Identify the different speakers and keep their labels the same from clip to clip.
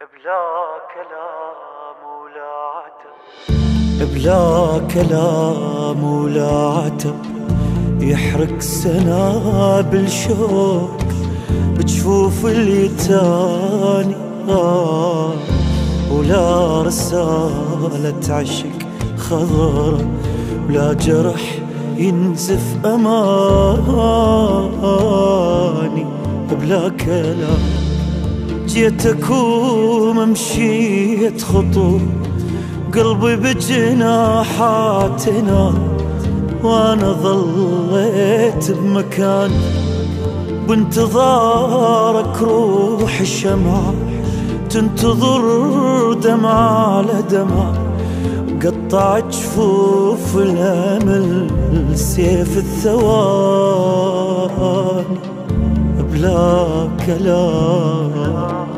Speaker 1: بلا كلام ولا عتب، بلا كلام ولا عتب، يحرق سنابل شوق بجفوف اليتاني، ولا رسالة عشق خضرة، ولا جرح ينزف أماني. بلا كلام جيتك وممشيت خطوة، قلبي بجناحاتنا، وانا ظليت بمكاني بانتظارك. روح الشمعة تنتظر دمعة على دمعة، قطع جفوف الأمل سيف الثواني. بلا كلام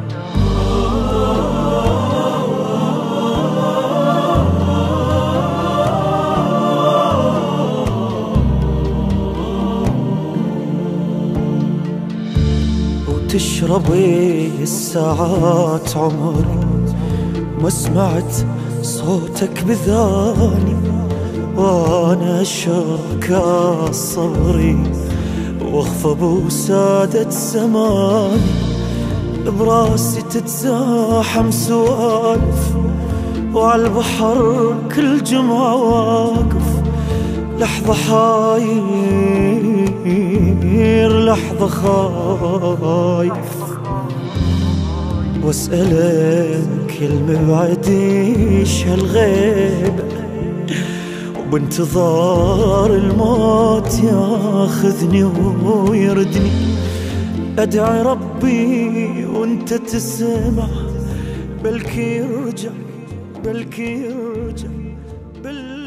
Speaker 1: وتشربي الساعات عمري، ما سمعت صوتك بذاني، وانا اشرك صبري واخفى بوسادة زماني. براسي تتزاحم سوالف، وعالبحر كل جمعة واقف، لحظة حاير لحظة خايف، واسألك المبعد ايش هالغيبة، وبانتظار الموت ياخذني ويردني. ادعي ربي وانت تسمع، بلكي يرجع بلكي يرجع